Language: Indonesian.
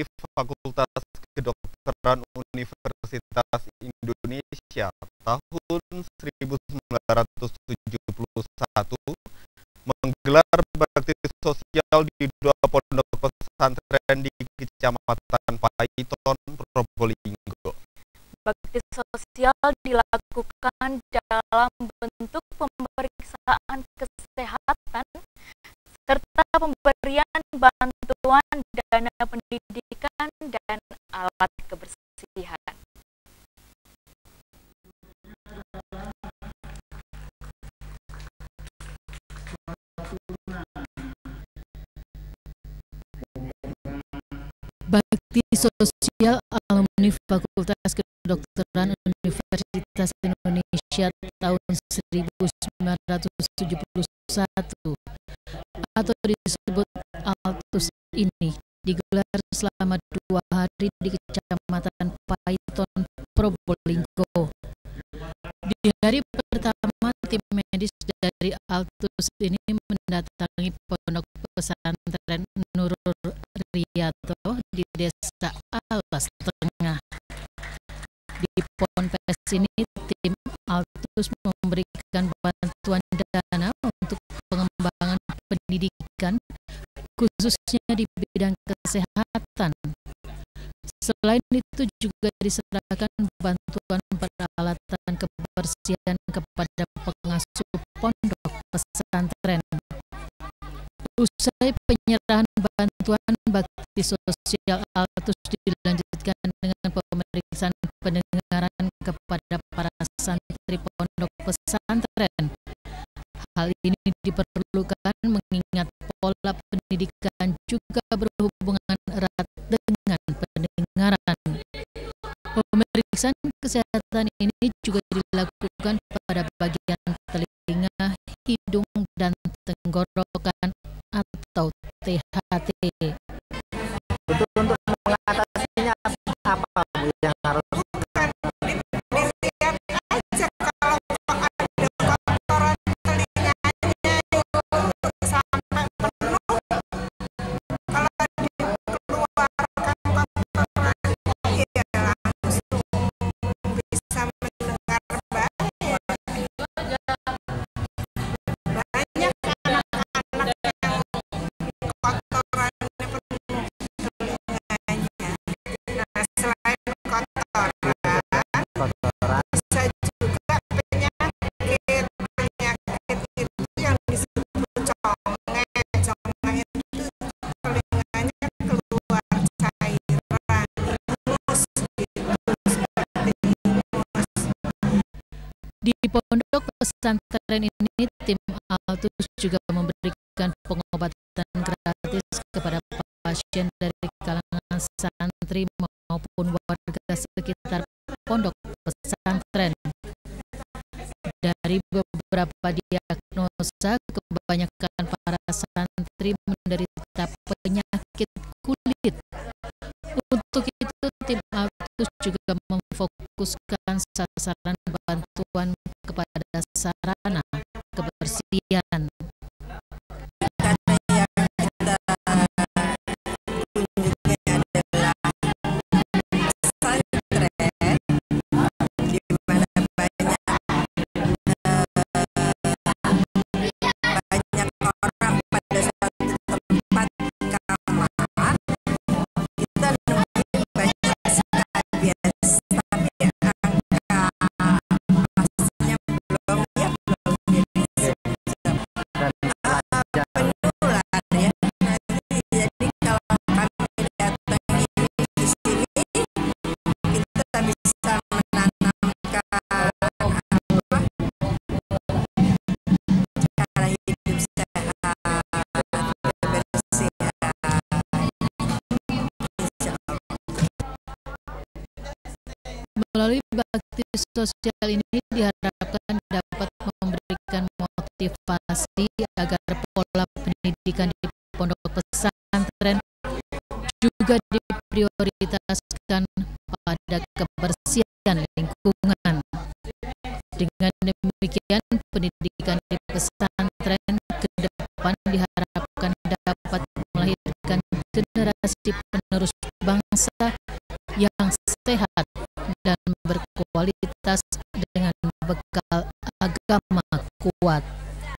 Fakultas Kedokteran Universitas Indonesia tahun 1971 menggelar bakti sosial di dua pondok pesantren di Kecamatan Paiton, Probolinggo. Bakti sosial dilakukan dalam bentuk pemeriksaan kesehatan serta pemberian bantuan dana pendidikan dan alat kebersihan. Bakti sosial alumni Fakultas Kedokteran Universitas Indonesia tahun 1971 atau disebut Altus ini digelar selama 2 hari di Kecamatan Paiton, Probolinggo. Di hari pertama, tim medis dari Altus ini mendatangi pondok pesantren Nurul Riyato di Desa Alas Tengah. Di Ponpes ini, tim Altus memberikan bantuan dana untuk pengembangan pendidikan, khususnya di bidang kesehatan. Selain itu juga diserahkan bantuan peralatan kebersihan kepada pengasuh pondok pesantren. Usai penyerahan bantuan, bakti sosial Altus dilanjutkan dengan pemeriksaan pendengaran kepada para santri pondok pesantren. Hal ini diperlukan mengingat pola pendidikan juga berhubungan erat dengan pendengaran. Pemeriksaan kesehatan ini juga dilakukan pada bagian telinga, hidung, dan tenggorokan atau THT. Betul, untuk mengatasinya apa Bu yang harus Di pondok pesantren ini, tim Altus juga memberikan pengobatan gratis kepada pasien dari kalangan santri maupun warga sekitar pondok pesantren. Dari beberapa diagnosa, kebanyakan para santri menderita penyakit kulit. Untuk itu, tim Altus juga memfokuskan sasaran bantuan kepada sarana kebersihan. Melalui bakti sosial ini diharapkan dapat memberikan motivasi agar pola pendidikan di pondok pesantren juga diprioritaskan pada kebersihan lingkungan. Dengan demikian, pendidikan di pesantren ke depan diharapkan dapat melahirkan generasi generasi penerus bangsa yang sehat dan berkualitas dengan bekal agama kuat.